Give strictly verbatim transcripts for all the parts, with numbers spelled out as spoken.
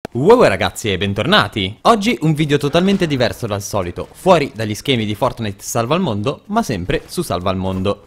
Wow ragazzi e bentornati! Oggi un video totalmente diverso dal solito, fuori dagli schemi di Fortnite Salva al Mondo, ma sempre su Salva al Mondo.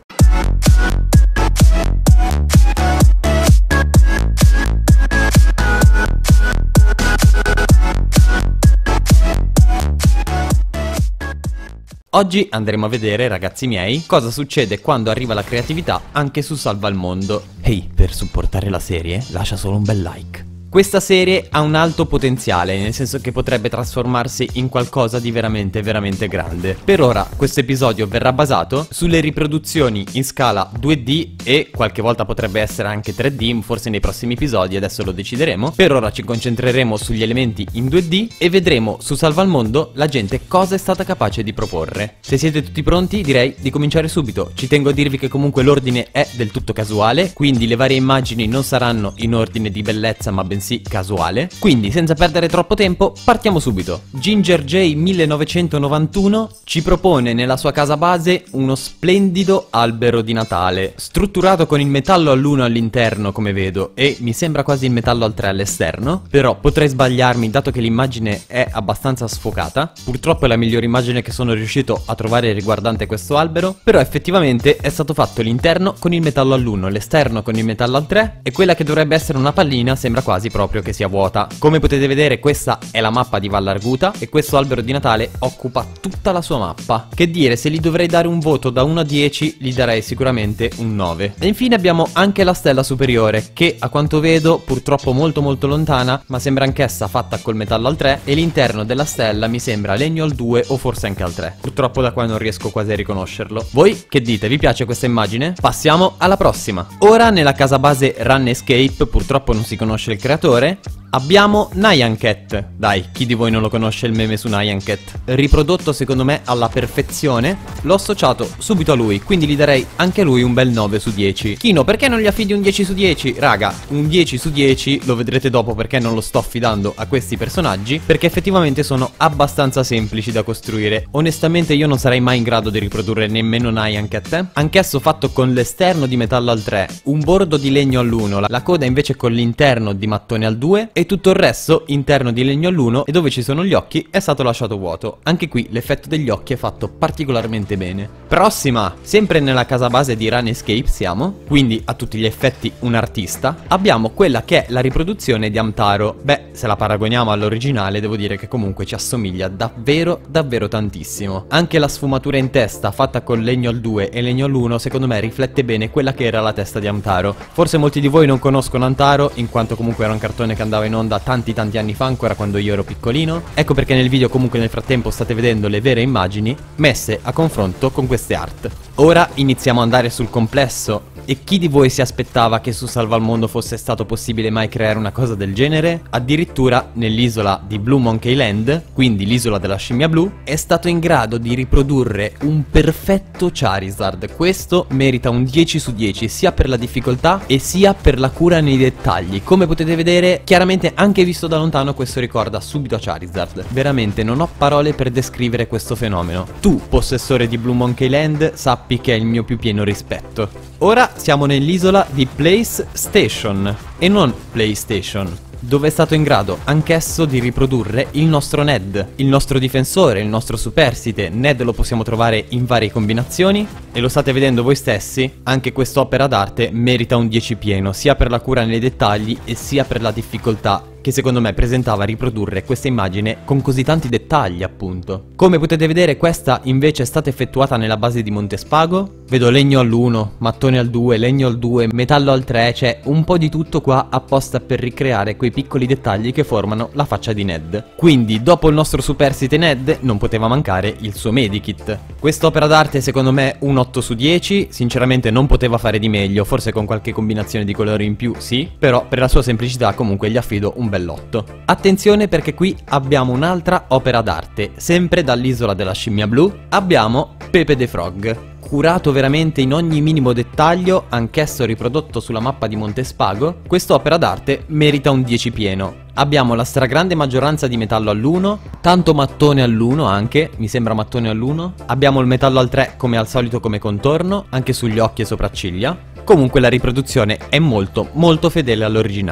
Oggi andremo a vedere, ragazzi miei, cosa succede quando arriva la creatività anche su Salva al Mondo. Ehi, per supportare la serie, lascia solo un bel like. Questa serie ha un alto potenziale, nel senso che potrebbe trasformarsi in qualcosa di veramente veramente grande. Per ora questo episodio verrà basato sulle riproduzioni in scala due D e qualche volta potrebbe essere anche tre D, forse nei prossimi episodi, adesso lo decideremo. Per ora ci concentreremo sugli elementi in due D e vedremo su Salva al Mondo la gente cosa è stata capace di proporre. Se siete tutti pronti direi di cominciare subito. Ci tengo a dirvi che comunque l'ordine è del tutto casuale, quindi le varie immagini non saranno in ordine di bellezza ma bensì casuale. Quindi senza perdere troppo tempo partiamo subito. Ginger J millenovecentonovantuno ci propone nella sua casa base uno splendido albero di Natale strutturato con il metallo all'uno all'interno, come vedo, e mi sembra quasi il metallo al tre all'esterno, però potrei sbagliarmi dato che l'immagine è abbastanza sfocata. Purtroppo è la migliore immagine che sono riuscito a trovare riguardante questo albero, però effettivamente è stato fatto l'interno con il metallo all'uno, l'esterno con il metallo al tre e quella che dovrebbe essere una pallina sembra quasi proprio che sia vuota. Come potete vedere questa è la mappa di Valle Arguta e questo albero di Natale occupa tutta la sua mappa. Che dire, se gli dovrei dare un voto da uno a dieci gli darei sicuramente un nove. E infine abbiamo anche la stella superiore che a quanto vedo purtroppo molto molto lontana, ma sembra anch'essa fatta col metallo al tre e l'interno della stella mi sembra legno al due o forse anche al tre. Purtroppo da qua non riesco quasi a riconoscerlo. Voi che dite? Vi piace questa immagine? Passiamo alla prossima. Ora nella casa base Run Escape, purtroppo non si conosce il creatore, abbiamo Nyan Cat. Dai, chi di voi non lo conosce il meme su Nyan Cat? Riprodotto secondo me alla perfezione. L'ho associato subito a lui, quindi gli darei anche a lui un bel nove su dieci. Kino, perché non gli affidi un dieci su dieci? Raga, un dieci su dieci lo vedrete dopo perché non lo sto affidando a questi personaggi, perché effettivamente sono abbastanza semplici da costruire. Onestamente io non sarei mai in grado di riprodurre nemmeno Nyan Cat. Anch'esso fatto con l'esterno di metallo al tre, un bordo di legno all'uno, la coda invece con l'interno di mattone al due e tutto il resto interno di legno all'uno, e dove ci sono gli occhi è stato lasciato vuoto. Anche qui l'effetto degli occhi è fatto particolarmente bene. Prossima, sempre nella casa base di Run Escape siamo, quindi a tutti gli effetti un artista. Abbiamo quella che è la riproduzione di Hamtaro. Beh, se la paragoniamo all'originale devo dire che comunque ci assomiglia davvero davvero tantissimo. Anche la sfumatura in testa fatta con legno al due e legno all'uno secondo me riflette bene quella che era la testa di Hamtaro. Forse molti di voi non conoscono Hamtaro in quanto comunque era un cartone che andava in onda tanti tanti anni fa, ancora quando io ero piccolino. Ecco perché nel video comunque nel frattempo state vedendo le vere immagini messe a confronto con queste art. Ora iniziamo ad andare sul complesso. E chi di voi si aspettava che su Salva al Mondo fosse stato possibile mai creare una cosa del genere? Addirittura nell'isola di Blue Monkey Land, quindi l'isola della scimmia blu, è stato in grado di riprodurre un perfetto Charizard. Questo merita un dieci su dieci sia per la difficoltà e sia per la cura nei dettagli. Come potete vedere, chiaramente anche visto da lontano questo ricorda subito a Charizard. Veramente non ho parole per descrivere questo fenomeno. Tu, possessore di Blue Monkey Land, sappi che hai il mio più pieno rispetto. Ora siamo nell'isola di Place Station e non PlayStation, dove è stato in grado anch'esso di riprodurre il nostro Ned, il nostro difensore, il nostro superstite. Ned lo possiamo trovare in varie combinazioni e lo state vedendo voi stessi, anche quest'opera d'arte merita un dieci pieno, sia per la cura nei dettagli e sia per la difficoltà che secondo me presentava a riprodurre questa immagine con così tanti dettagli, appunto. Come potete vedere questa invece è stata effettuata nella base di Montespago. Vedo legno all'uno, mattone al due, legno al due, metallo al tre, c'è un po' di tutto qua apposta per ricreare quei piccoli dettagli che formano la faccia di Ned. Quindi dopo il nostro superstite Ned non poteva mancare il suo medikit. Quest'opera d'arte secondo me un otto su dieci, sinceramente non poteva fare di meglio, forse con qualche combinazione di colori in più sì, però per la sua semplicità comunque gli affido un bell'otto. Attenzione perché qui abbiamo un'altra opera d'arte, sempre dall'isola della scimmia blu, abbiamo Pepe the Frog. Curato veramente in ogni minimo dettaglio, anch'esso riprodotto sulla mappa di Montespago, quest'opera d'arte merita un dieci pieno. Abbiamo la stragrande maggioranza di metallo all'uno, tanto mattone all'uno anche, mi sembra mattone all'uno. Abbiamo il metallo al tre come al solito come contorno, anche sugli occhi e sopracciglia. Comunque la riproduzione è molto molto fedele all'originale.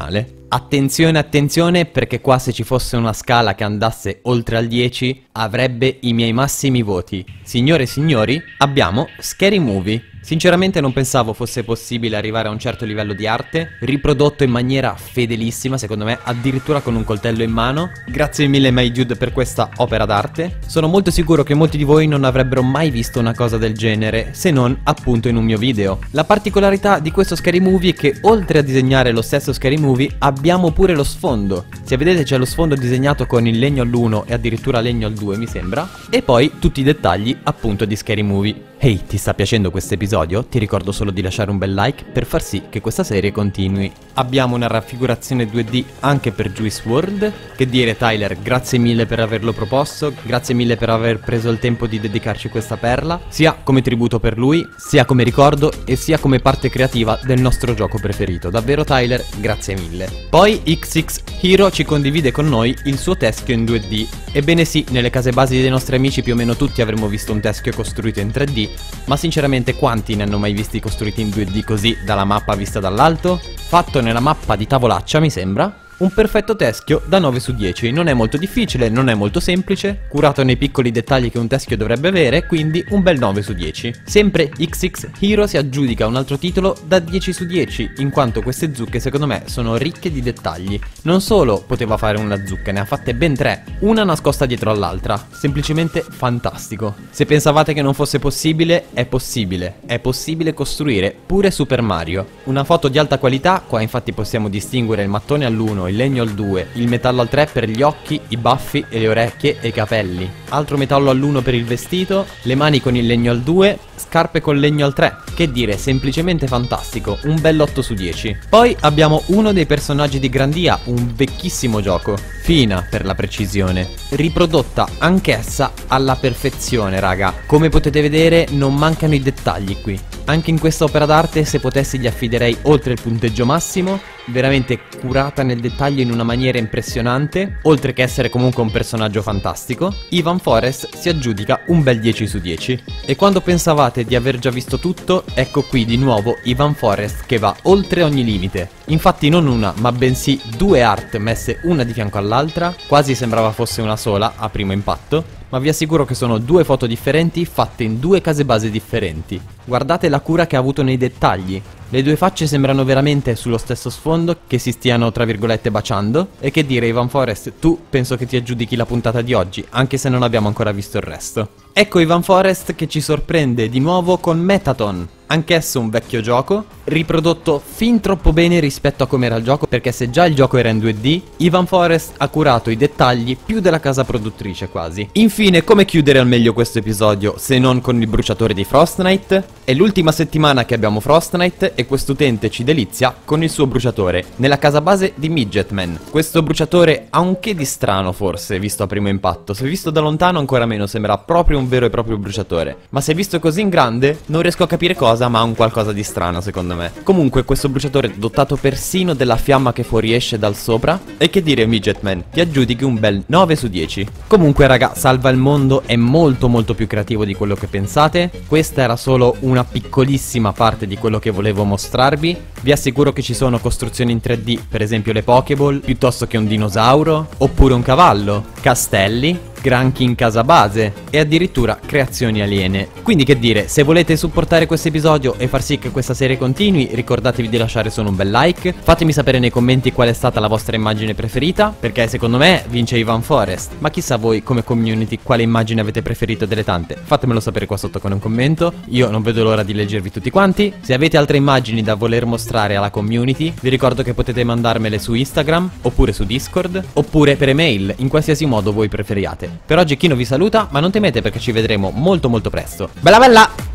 Attenzione, attenzione, perché qua se ci fosse una scala che andasse oltre al dieci avrebbe i miei massimi voti. Signore e signori, abbiamo Scary Movie. Sinceramente non pensavo fosse possibile arrivare a un certo livello di arte, riprodotto in maniera fedelissima, secondo me, addirittura con un coltello in mano. Grazie mille My Dude per questa opera d'arte. Sono molto sicuro che molti di voi non avrebbero mai visto una cosa del genere, se non appunto in un mio video. La particolarità di questo Scary Movie è che oltre a disegnare lo stesso Scary Movie abbiamo pure lo sfondo. Se vedete c'è lo sfondo disegnato con il legno all'uno e addirittura legno al due mi sembra, e poi tutti i dettagli appunto di Scary Movie. Ehi, hey, ti sta piacendo questo episodio? Ti ricordo solo di lasciare un bel like per far sì che questa serie continui. Abbiamo una raffigurazione due D anche per Juice world. Che dire Tyler, grazie mille per averlo proposto, grazie mille per aver preso il tempo di dedicarci questa perla, sia come tributo per lui, sia come ricordo e sia come parte creativa del nostro gioco preferito. Davvero Tyler, grazie mille. Poi X X Hero ci condivide con noi il suo teschio in due D. Ebbene sì, nelle case basi dei nostri amici più o meno tutti avremmo visto un teschio costruito in tre D, ma sinceramente quanti ne hanno mai visti costruiti in due D così dalla mappa vista dall'alto? Fatto nella mappa di tavolaccia mi sembra. Un perfetto teschio da nove su dieci, non è molto difficile, non è molto semplice, curato nei piccoli dettagli che un teschio dovrebbe avere, quindi un bel nove su dieci. Sempre X X Hero si aggiudica un altro titolo da dieci su dieci, in quanto queste zucche secondo me sono ricche di dettagli. Non solo poteva fare una zucca, ne ha fatte ben tre, una nascosta dietro all'altra, semplicemente fantastico. Se pensavate che non fosse possibile, è possibile, è possibile costruire pure Super Mario. Una foto di alta qualità, qua infatti possiamo distinguere il mattone all'uno, il legno al due, il metallo al tre per gli occhi, i baffi e le orecchie e i capelli, altro metallo all'uno per il vestito, le mani con il legno al due, scarpe con legno al tre. Che dire, semplicemente fantastico, un bel otto su dieci. Poi abbiamo uno dei personaggi di Grandia, un vecchissimo gioco, Fina per la precisione, riprodotta anch'essa alla perfezione raga. Come potete vedere non mancano i dettagli qui. Anche in questa opera d'arte, se potessi, gli affiderei oltre il punteggio massimo, veramente curata nel dettaglio in una maniera impressionante, oltre che essere comunque un personaggio fantastico. Ivan Forest si aggiudica un bel dieci su dieci. E quando pensavate di aver già visto tutto, ecco qui di nuovo Ivan Forest che va oltre ogni limite. Infatti non una, ma bensì due art messe una di fianco all'altra, quasi sembrava fosse una sola a primo impatto, ma vi assicuro che sono due foto differenti fatte in due case base differenti. Guardate la cura che ha avuto nei dettagli. Le due facce sembrano veramente sullo stesso sfondo, che si stiano tra virgolette baciando. E che dire Ivan Forest, tu penso che ti aggiudichi la puntata di oggi, anche se non abbiamo ancora visto il resto. Ecco Ivan Forest che ci sorprende di nuovo con Metaton. Anch'esso un vecchio gioco, riprodotto fin troppo bene rispetto a come era il gioco, perché se già il gioco era in due D, Ivan Forest ha curato i dettagli più della casa produttrice quasi. Infine, come chiudere al meglio questo episodio se non con il bruciatore di Frostnite? È l'ultima settimana che abbiamo Frostnite e quest'utente ci delizia con il suo bruciatore, nella casa base di Midgetman. Questo bruciatore ha un che di strano forse, visto a primo impatto, se visto da lontano ancora meno, sembra proprio un vero e proprio bruciatore. Ma se visto così in grande, non riesco a capire cosa, ma ha un qualcosa di strano secondo me. Comunque questo bruciatore è dotato persino della fiamma che fuoriesce dal sopra. E che dire Midgetman, ti aggiudichi un bel nove su dieci. Comunque raga, Salva il Mondo è molto molto più creativo di quello che pensate. Questa era solo una piccolissima parte di quello che volevo mostrarvi. Vi assicuro che ci sono costruzioni in tre D, per esempio le Pokéball, piuttosto che un dinosauro, oppure un cavallo, castelli, granchi in casa base e addirittura creazioni aliene. Quindi che dire, se volete supportare questo episodio e far sì che questa serie continui, ricordatevi di lasciare solo un bel like. Fatemi sapere nei commenti qual è stata la vostra immagine preferita, perché secondo me vince Ivan Forest, ma chissà voi come community quale immagine avete preferito delle tante. Fatemelo sapere qua sotto con un commento, io non vedo l'ora di leggervi tutti quanti. Se avete altre immagini da voler mostrare alla community, vi ricordo che potete mandarmele su Instagram, oppure su Discord, oppure per email, in qualsiasi modo voi preferiate. Per oggi Kino vi saluta, ma non temete perché ci vedremo molto molto presto. Bella bella!